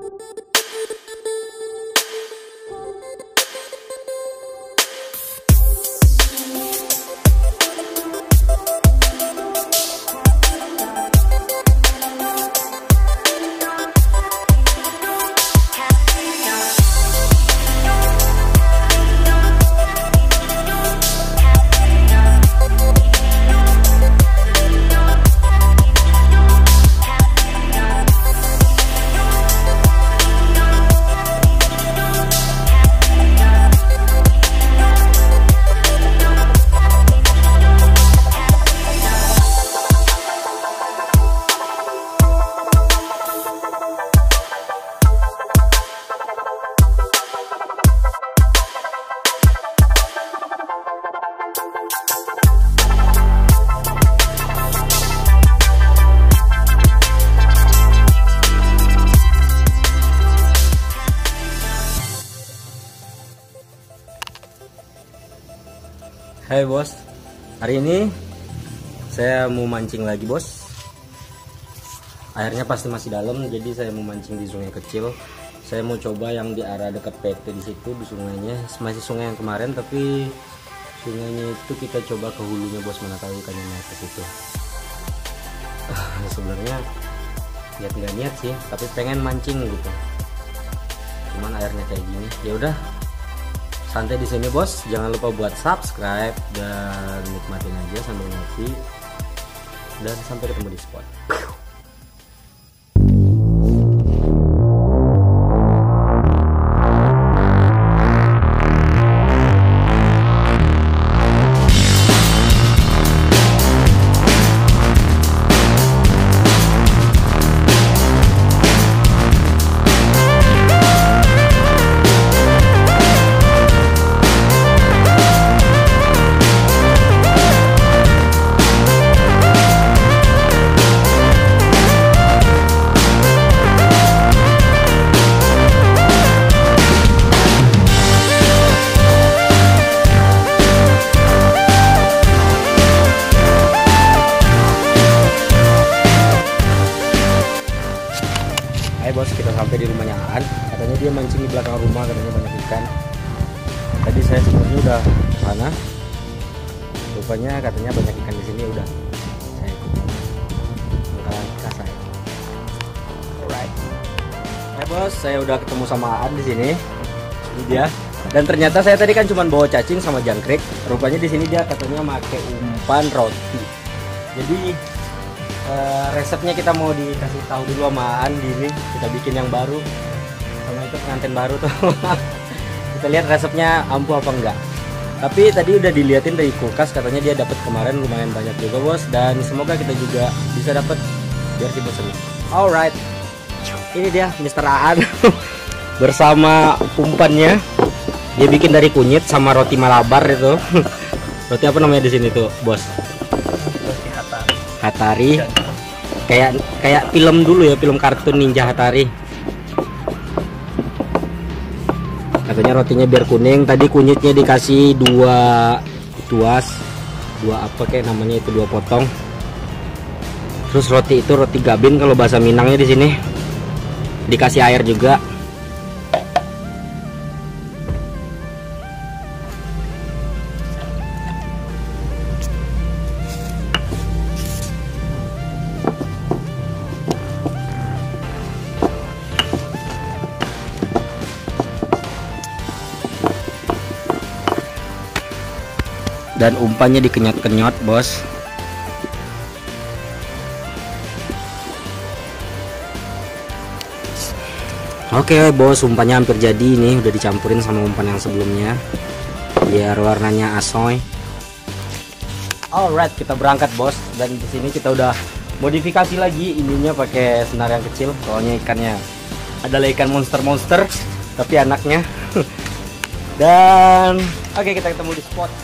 Hai bos, hari ini saya mau mancing lagi bos. Airnya pasti masih dalam, jadi saya mau mancing di sungai kecil. Saya mau coba yang di arah dekat PT di situ, di sungainya. Masih sungai yang kemarin, tapi sungainya itu kita coba ke hulunya bos, mana tahu ikannya naik ke situ. Sebenarnya ya nggak niat sih, tapi pengen mancing gitu. Cuman airnya kayak gini, ya udah. Santai di sini bos, jangan lupa buat subscribe dan nikmatin aja sambil ngopi. Dan sampai ketemu di spot. Bos, kita sampai di rumahnya Aan. Katanya dia mancing di belakang rumah, katanya banyak ikan. Tadi saya sebenarnya udah ke sana. Rupanya katanya banyak ikan di sini, udah saya ikutin langkah saya. Alright. Hai bos, saya udah ketemu sama Aan di sini. Ini dia. Dan ternyata saya tadi kan cuma bawa cacing sama jangkrik. Rupanya di sini dia katanya pakai umpan roti. Jadi resepnya kita mau dikasih tahu dulu sama Aan ini, kita bikin yang baru sama itu pengantin baru tuh. Kita lihat resepnya ampuh apa enggak. Tapi tadi udah diliatin dari kulkas, katanya dia dapat kemarin lumayan banyak juga bos, dan semoga kita juga bisa dapat biar kita seru. Alright, ini dia Mr. Aan bersama umpannya. Dia bikin dari kunyit sama roti Malabar itu. Roti apa namanya di sini tuh bos? Hatari. Kayak film dulu ya, film kartun Ninja Hatari. Katanya rotinya biar kuning. Tadi kunyitnya dikasih dua apa kayak namanya itu, 2 potong. Terus roti itu roti gabin kalau bahasa Minangnya di sini. Dikasih air juga. Dan umpannya dikenyot-kenyot bos. Oke bos, umpannya hampir jadi. Ini udah dicampurin sama umpan yang sebelumnya biar warnanya asoy. Alright, kita berangkat bos. Dan di sini kita udah modifikasi lagi ininya pakai senar yang kecil. Soalnya ikannya adalah ikan monster tapi anaknya. Dan oke, kita ketemu di spot.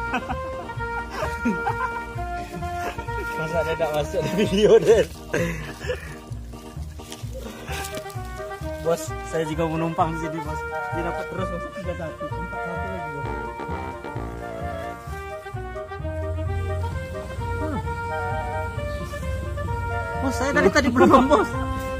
Masa ada tidak masuk di video deh. Bos, saya juga menumpang di sini bos. Dia dapat terus masuk 31, 41 lagi bos. Bos, saya dari tadi belum bos.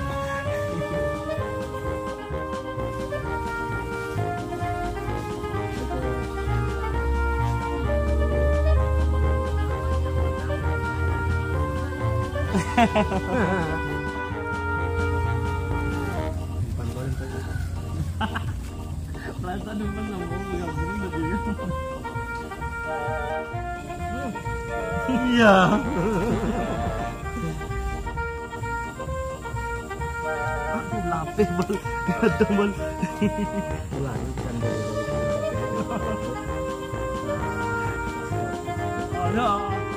Perasaan depan sombong gabung tadi. Iya. Aku lapis bal, ada bal. Lanjutkan dari. Ada.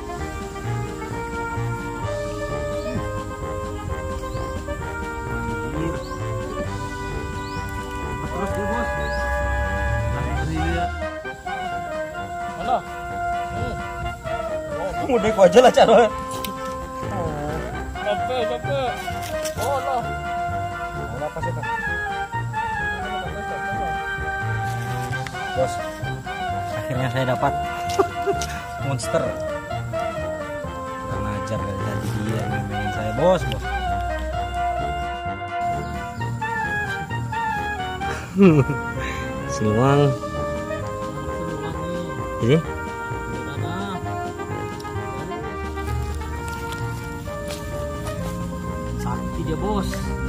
Terus deh bos. Lihat. Halo. Udah ku aja lah cara. Capek. Oh loh. Apa sih Pak? Bos. Akhirnya saya dapat monster. Kurang ajar dari tadi dia main saya bos. Siluang ini sakti dia bos.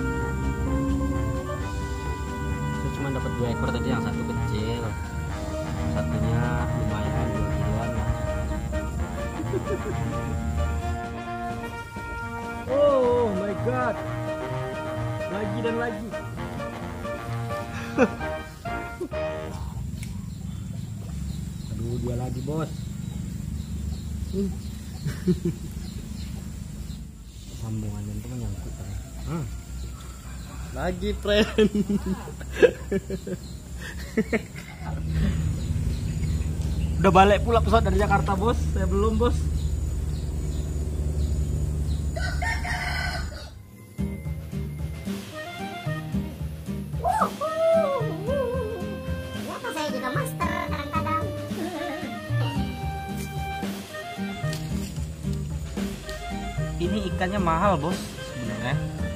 Saya cuma dapat 2 ekor tadi, yang satu kecil, satunya lumayan 2 kiloan lah. Oh my god, lagi dan lagi. Aduh, dia lagi bos. Sambungannya itu menyangkut lagi friend. Udah balik pula pesawat dari Jakarta bos. Saya belum bos. Ini ikannya mahal bos sebenarnya.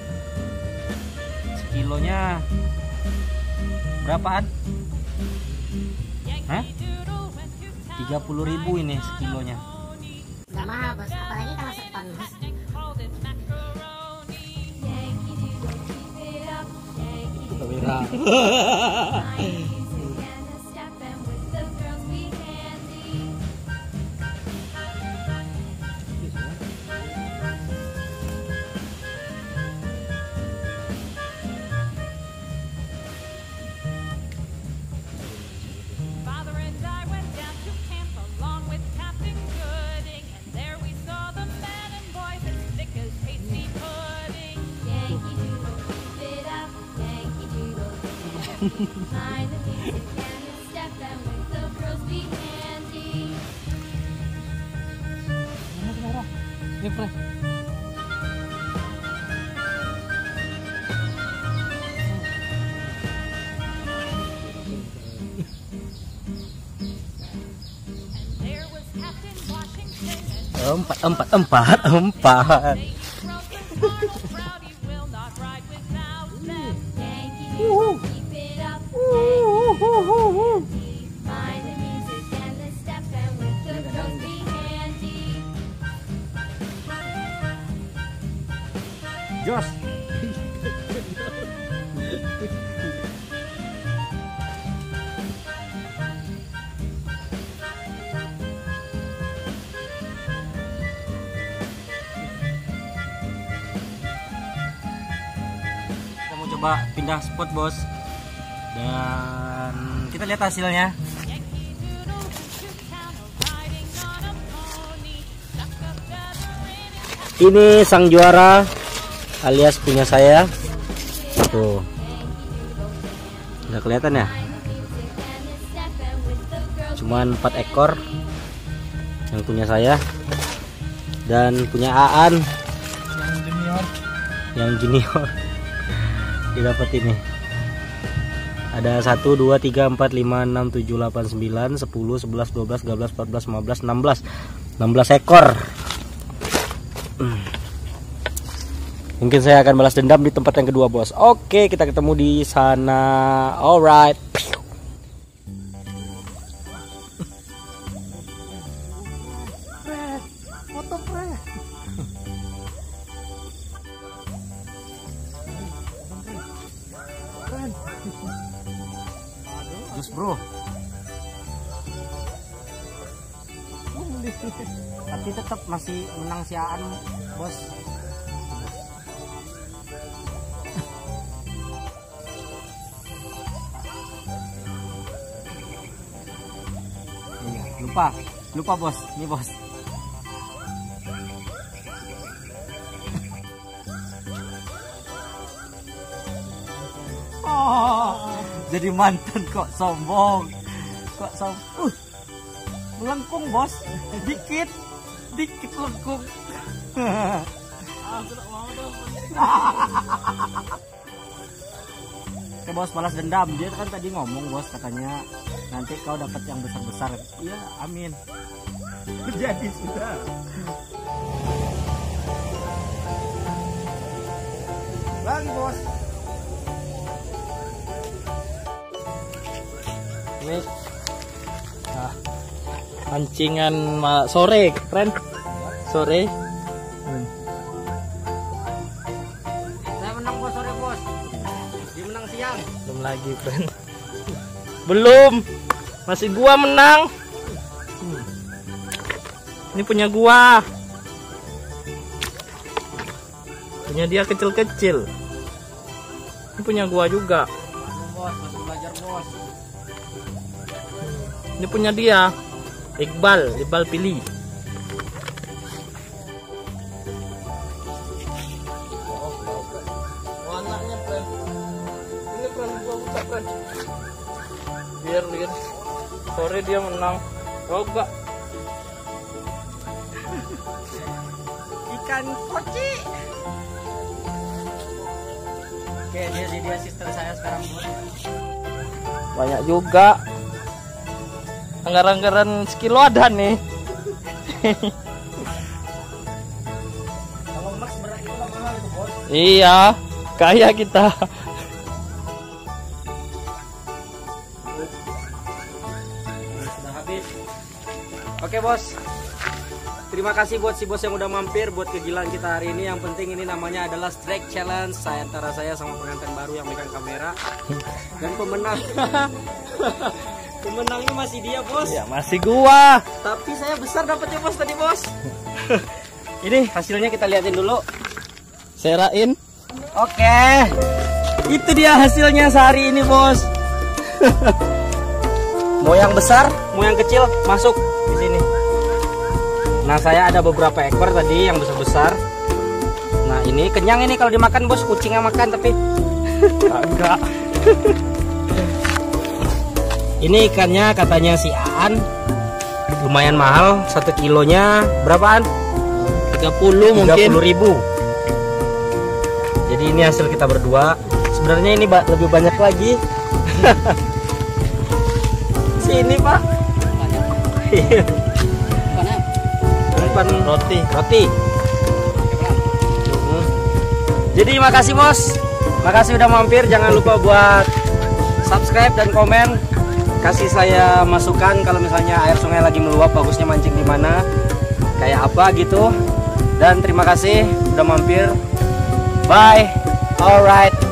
Sekilonya berapaan? Hah? 30.000 ini sekilonya. Gak mahal bos, apalagi kalau seton bos. Kamera. Mind the music and the step and with the girls be handy. Ini friend. And there was Captain Washington and Empat. they wrote the crowd, he will not ride without them. Yankee Doodle, keep it up. Yankee Doodle, mind the music and the step and with the girls be handy. Jos. Kita mau coba pindah spot bos, dan kita lihat hasilnya. Yankee Doodle went to town riding on a pony. Stuck a feather in his Ini sang juara alias punya saya. Tuh, nggak kelihatan ya? Cuman 4 ekor yang punya saya dan punya Aan yang junior didapat ini. Ada 1 2 3 4 5 6 7 8 9 10 11 12 13 14 15 16 ekor. Mungkin saya akan balas dendam di tempat yang kedua, bos. Oke, kita ketemu di sana. Alright. Foto Fred. Terus bro. Tapi tetap masih menang si Aan, bos. Lupa bos, ini bos. Oh, jadi mantan kok sombong. Melengkung bos, dikit melengkung. Oke bos, balas dendam. Dia kan tadi ngomong bos, katanya nanti kau dapat yang besar-besar. Iya, amin. Jadi sudah. Lagi bos. Ini pancingan sore, keren. Sore. Saya menang bos sore bos. Dia menang siang. Belum lagi, friend. Belum. Masih gua menang. Ini punya gua. Punya dia kecil-kecil. Ini punya gua juga. Bos, masih belajar bos. Ini punya dia. Iqbal pilih. Warnanya friend. Ini friend gua buka friend. Biar lihat. Sore dia menang. Oh enggak. Ikan koci. Oke, dia jadi asisten saya sekarang, bos. Banyak juga. Anggaran sekilo ada nih. Kalau Max berat itu mahal itu, bos. Iya, kaya kita. Sudah habis. Oke, bos. Terima kasih buat si bos yang udah mampir buat kegilaan kita hari ini. Yang penting ini namanya adalah Strike Challenge. Antara saya sama pengantin baru yang megang kamera. Dan pemenang. Pemenangnya masih dia, bos. Ya, masih gua. Tapi saya besar dapatnya, bos, tadi, bos. Ini hasilnya kita liatin dulu. Serain. Oke. Itu dia hasilnya sehari ini, bos. Mau yang besar, mau yang kecil, masuk di sini. Nah, saya ada beberapa ekor tadi yang besar-besar. Nah, ini kenyang ini kalau dimakan, bos. Kucingnya makan tapi enggak. Ini ikannya katanya si Aan lumayan mahal, 1 kilonya berapaan? 30 mungkin. 30.000. Jadi ini hasil kita berdua. Sebenarnya ini lebih banyak lagi. Sini, Pak. Umpan roti. Jadi makasih, bos. Makasih udah mampir. Jangan lupa buat subscribe dan komen. Kasih saya masukan kalau misalnya air sungai lagi meluap, bagusnya mancing di mana, kayak apa gitu. Dan terima kasih udah mampir. Bye. Alright.